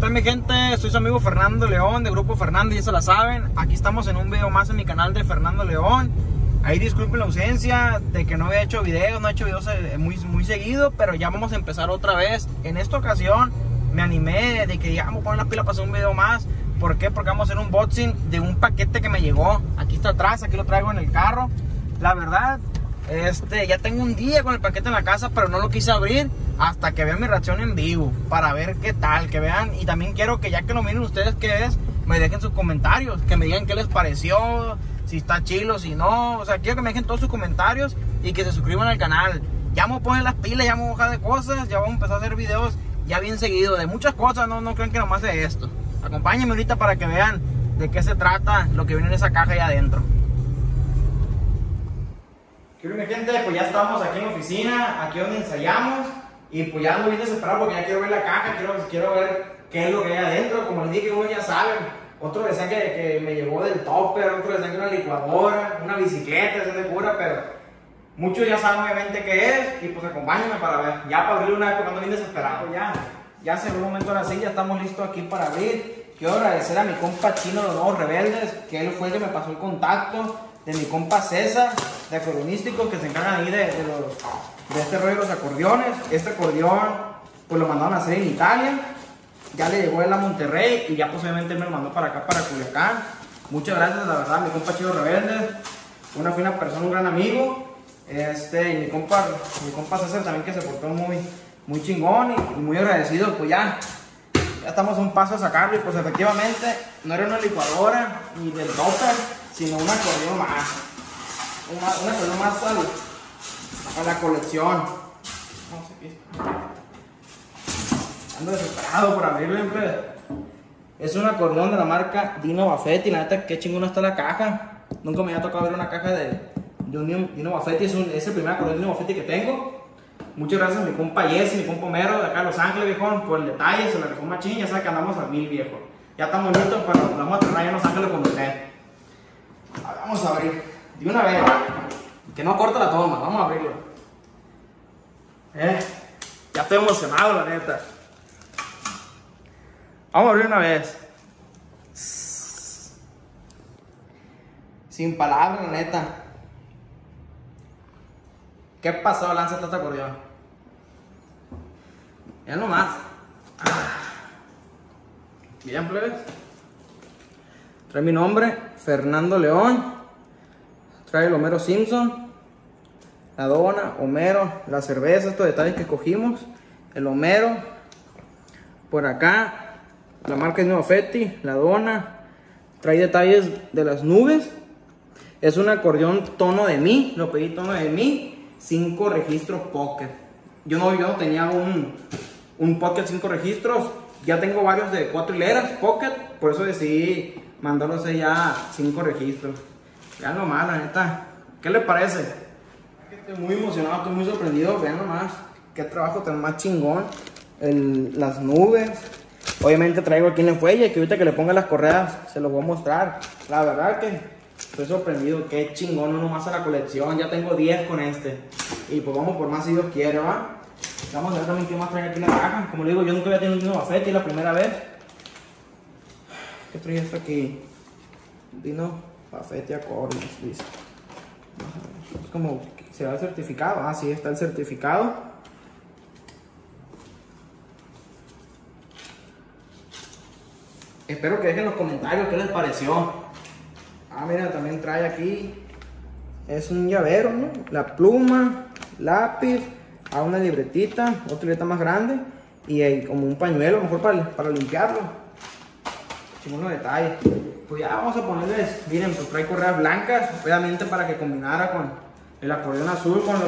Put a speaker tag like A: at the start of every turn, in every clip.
A: tal mi gente? Soy su amigo Fernando León de Grupo Fernando, ya se la saben. Aquí estamos en un video más en mi canal de Fernando León. Ahí disculpen la ausencia de que no había hecho videos, no he hecho videos muy seguido, pero ya vamos a empezar otra vez. En esta ocasión me animé de que ya vamos a poner las pilas para hacer un video más. ¿Por qué? Porque vamos a hacer un unboxing de un paquete que me llegó. Aquí está atrás, aquí lo traigo en el carro. La verdad, ya tengo un día con el paquete en la casa, pero no lo quise abrir hasta que vean mi reacción en vivo, para ver qué tal, que vean. Y también quiero que ya que lo miren ustedes qué es, me dejen sus comentarios, que me digan qué les pareció, si está chilo, si no. O sea, quiero que me dejen todos sus comentarios y que se suscriban al canal. Ya vamos a poner las pilas, ya vamos a bajar de cosas, ya vamos a empezar a hacer videos ya bien seguido, de muchas cosas, no crean que nomás de esto. Acompáñenme ahorita para que vean de qué se trata lo que viene en esa caja allá adentro. Quiero mi gente, pues ya estamos aquí en la oficina, aquí donde ensayamos. Y pues ya ando bien desesperado porque ya quiero ver la caja, quiero ver qué es lo que hay adentro. Como les dije, uno ya saben. Otros decían que me llevó del topper, otros decían que una licuadora, una bicicleta, se de cura, pero muchos ya saben obviamente qué es. Y pues acompáñenme para ver, ya para abrirlo una vez porque ando bien desesperado. Ya se ve un momento ahora sí, ya estamos listos aquí para abrir. Quiero agradecer a mi compa Chino de los Nuevos Rebeldes, que él fue el que me pasó el contacto de mi compa César, de acordeonísticos, que se encargan ahí de este rollo de los acordeones. Este acordeón pues lo mandaron a hacer en Italia, ya le llegó él a Monterrey y ya posiblemente me lo mandó para acá, para Culiacán. Muchas gracias, la verdad, mi compa Chino Rebeldes, fue una persona, un gran amigo. Y mi compa César también, que se portó muy chingón y muy agradecido. Pues ya estamos a un paso a sacarlo y pues efectivamente no era una licuadora ni del topper, sino un acordeón más. Un acordeón más a la colección. Vamos aquí. Ando desesperado por abrirlo siempre. Es un acordeón de la marca Dino Buffetti. La neta, qué chingona está la caja. Nunca me había tocado ver una caja de un Dino Buffetti. Es el primer acordeón de Dino Buffetti que tengo. Muchas gracias a mi compa Jesse, mi compa Homero de acá de Los Ángeles, viejón, por el detalle. Se la rifó machín. Ya sabe que andamos a 1000, viejo. Ya estamos listos, pero nos vamos a traer en Los Ángeles con usted. Vamos a abrir de una vez, que no corta la toma. Vamos a abrirlo. Ya estoy emocionado, la neta. Vamos a abrir una vez. Sin palabras, la neta. ¿Qué pasó? Lánzate este acordeón. Ya nomás. Bien, plebes. Trae mi nombre, Fernando León. Trae el Homero Simpson, la dona, Homero, la cerveza, estos detalles que escogimos. El Homero. Por acá, la marca Dino Buffetti, la dona. Trae detalles de las nubes. Es un acordeón tono de mi. Lo pedí tono de mi. 5 registros pocket. Yo no tenía un pocket 5 registros. Ya tengo varios de 4 hileras pocket. Por eso decidí mandarlos ya 5 registros. Vean nomás, la neta. ¿Qué les parece? Estoy muy emocionado, estoy muy sorprendido. Vean nomás qué trabajo tan más chingón. Las nubes. Obviamente traigo aquí en el fuelle, que ahorita que le ponga las correas se los voy a mostrar. La verdad que estoy sorprendido. Qué chingón, uno más a la colección. Ya tengo 10 con este. Y pues vamos por más si Dios quiere, ¿va? Vamos a ver también qué más trae aquí en la caja. Como le digo, yo nunca había tenido un Dino Buffetti, es la primera vez. ¿Qué trae esto aquí? Dino Buffetti Accordions, dice. Es como, ¿se da el certificado? Ah, sí, está el certificado. Espero que dejen en los comentarios qué les pareció. Ah, mira, también trae aquí. Es un llavero, ¿no? La pluma, lápiz, una libretita, otra libreta más grande. Y hay como un pañuelo, a lo mejor para limpiarlo. Chingón los detalles. Pues ya vamos a ponerles, miren, pues trae correas blancas, obviamente para que combinara con el acordeón azul, con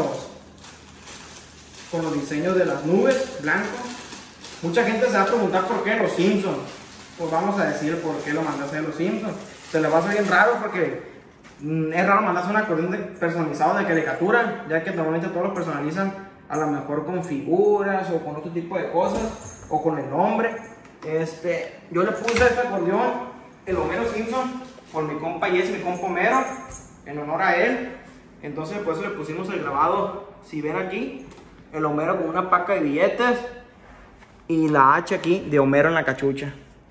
A: los diseños de las nubes blancos. Mucha gente se va a preguntar por qué los Simpsons. Pues vamos a decir por qué lo mandaste de los Simpsons. Se les va a hacer bien raro porque es raro mandarse un acordeón personalizado de caricatura, ya que normalmente todos los personalizan a lo mejor con figuras o con otro tipo de cosas o con el nombre. Yo le puse este acordeón, el Homero Simpson, por mi compa Jesse, mi compa Homero, en honor a él. Entonces por eso le pusimos el grabado, si ven aquí, el Homero con una paca de billetes. Y la H aquí de Homero en la cachucha.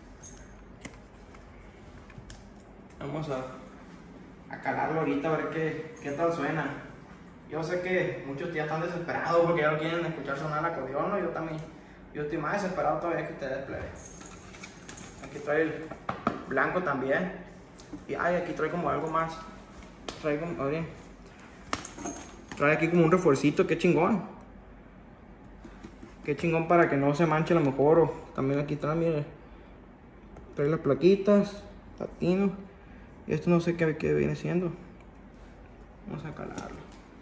A: Vamos a calarlo ahorita a ver qué tal suena. Yo sé que muchos ya están desesperados porque ya no quieren escuchar sonar el acordeón, ¿no? Yo también. Yo estoy más desesperado todavía que ustedes, plebe. Aquí trae el blanco también. Y aquí trae como algo más. Trae como, oye, trae aquí como un refuercito, qué chingón. Qué chingón para que no se manche a lo mejor. O también aquí trae, mire. Trae las plaquitas, latino. Y esto no sé qué viene siendo. Vamos a calarlo.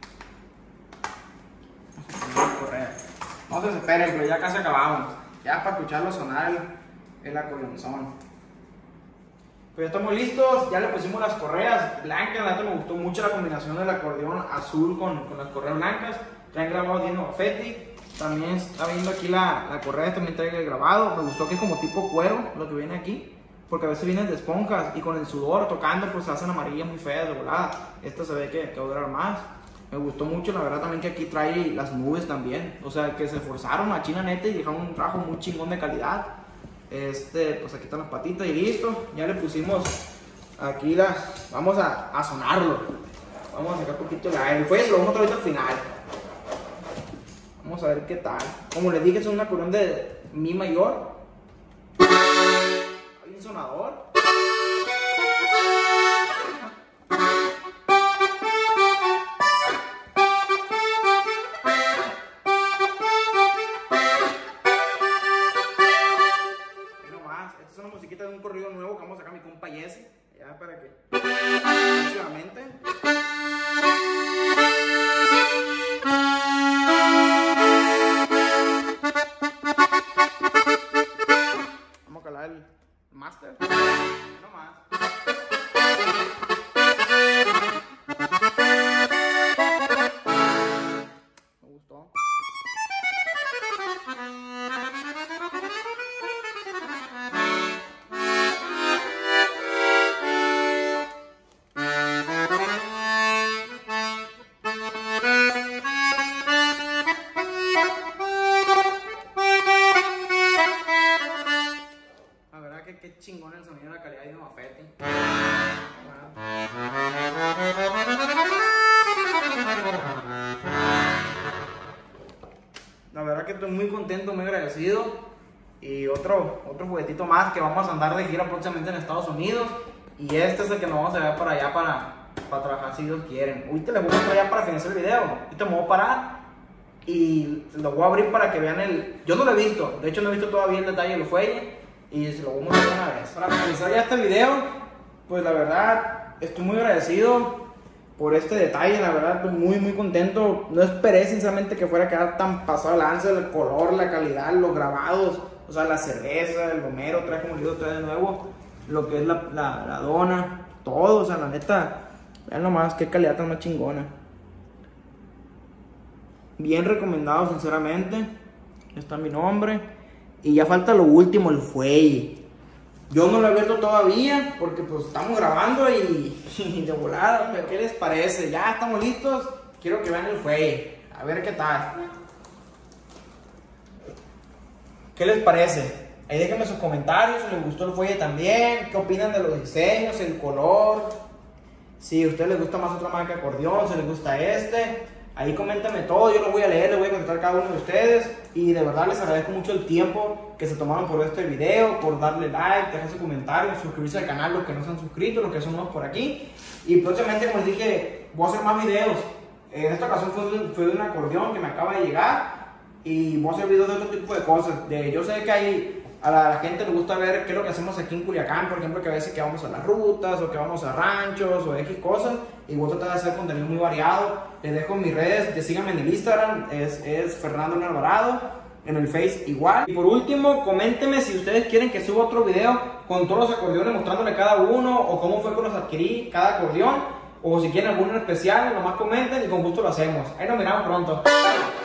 A: No se desesperen, pero ya casi acabamos. Ya para escucharlo sonar el acordeonzón. Pues ya estamos listos, ya le pusimos las correas blancas. La neta me gustó mucho la combinación del acordeón azul con las correas blancas. Traen grabado Dino Buffetti. También está viendo aquí la correa, también trae el grabado. Me gustó que es como tipo cuero lo que viene aquí, porque a veces vienen de esponjas y con el sudor tocando pues se hacen amarillas muy feas de volada. Esta se ve que va a durar más. Me gustó mucho, la verdad, también que aquí trae las nubes también. O sea, que se esforzaron a China neta y dejaron un trabajo muy chingón de calidad. Pues aquí están las patitas y listo. Ya le pusimos aquí las... Vamos a sonarlo. Vamos a sacar un poquito el aire. El fuelle se lo vamos a traer al final. Vamos a ver qué tal. Como les dije, es un acordeón de mi mayor. Hay un sonador. Esta es una musiquita de un corrido nuevo que vamos a sacar a mi compa Jesse. Ya para que próximamente. Vamos a calar el master. No más. Me gustó. Qué chingón el sonido de la calidad de Dino Buffetti. La verdad que estoy muy contento, muy agradecido. Y otro juguetito más que vamos a andar de gira próximamente en Estados Unidos. Y este es el que nos vamos a llevar para allá para trabajar si Dios quiere. Ahorita les voy a mostrar ya para finalizar el video. Ahorita me voy a parar y lo voy a abrir para que vean el... Yo no lo he visto, de hecho no he visto todavía el detalle del fuelle. Y se lo voy a mostrar una vez. Para finalizar ya este video, pues la verdad estoy muy agradecido por este detalle. La verdad estoy muy contento. No esperé sinceramente que fuera a quedar tan pasado el lance, el color, la calidad, los grabados. O sea, la cerveza, el Homero, trae como digo, trae de nuevo lo que es la dona, todo. O sea, la neta, vean nomás qué calidad tan más chingona. Bien recomendado sinceramente. Está mi nombre. Y ya falta lo último, el fuelle. Yo no lo he abierto todavía porque pues estamos grabando y de volada, pero ¿qué les parece? Ya estamos listos. Quiero que vean el fuelle. A ver qué tal. ¿Qué les parece? Ahí déjenme sus comentarios si les gustó el fuelle también. ¿Qué opinan de los diseños, el color? Si a ustedes les gusta más otra marca de acordeón, si les gusta este. Ahí coméntame todo, yo lo voy a leer, les voy a contestar a cada uno de ustedes. Y de verdad les agradezco mucho el tiempo que se tomaron por este video, por darle like, dejar su comentario, suscribirse al canal los que no se han suscrito, los que son nuevos por aquí. Y próximamente, como les dije, voy a hacer más videos. En esta ocasión fue de un acordeón que me acaba de llegar. Y voy a hacer videos de otro tipo de cosas. Yo sé que a la gente le gusta ver qué es lo que hacemos aquí en Culiacán, por ejemplo, que a veces que vamos a las rutas, o que vamos a ranchos, o X cosas. Y voy a tratar de hacer contenido muy variado. Les dejo mis redes, que síganme en el Instagram, es Fernando Alvarado, en el Face igual. Y por último, coméntenme si ustedes quieren que suba otro video con todos los acordeones, mostrándole cada uno, o cómo fue que los adquirí, cada acordeón, o si quieren alguno en especial, nomás comenten y con gusto lo hacemos. Ahí nos miramos pronto.